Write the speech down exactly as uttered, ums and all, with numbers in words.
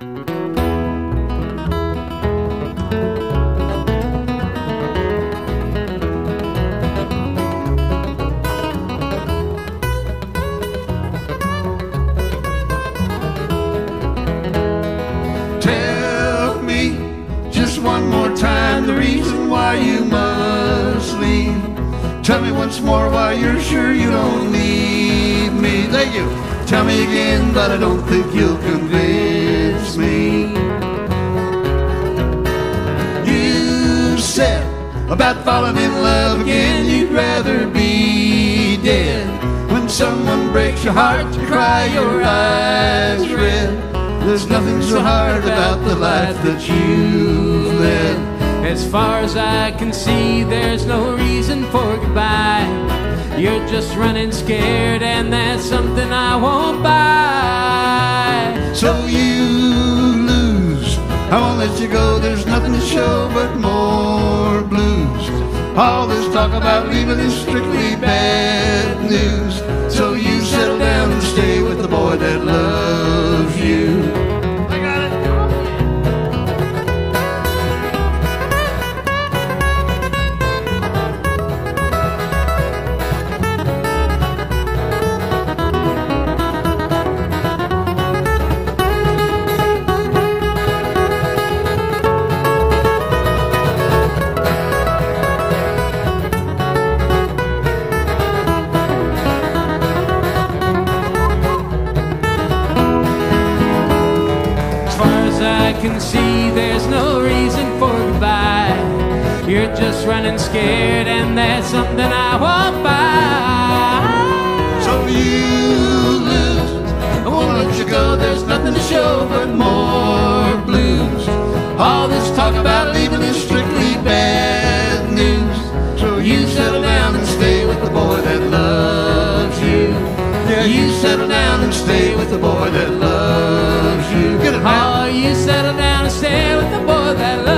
Tell me just one more time the reason why you must leave. Tell me once more why you're sure you don't need me. Thank you. Tell me again, but I don't think you'll convince me. You said about falling in love again, you'd rather be dead. When someone breaks your heart, to cry your eyes red. There's nothing so hard about the life that you've led. As far as I can see, there's no reason for goodbye. You're just running scared, and that's something I won't buy. So you lose, I won't let you go. There's nothing to show but more blues. All this talk about leaving is strictly bad news. So you settle down and stay with the boy that loves you. I got it. I can see there's no reason for goodbye. You're just running scared, and that's something I won't buy. So you lose, I won't let you go. There's nothing to show but more blues. All this talk about leaving is strictly bad news. So you settle down and stay with the boy that loves you. Yeah, you settle down and stay with the boy that loves you. Get it, man. Oh, you settle down and stay with the boy that loves you.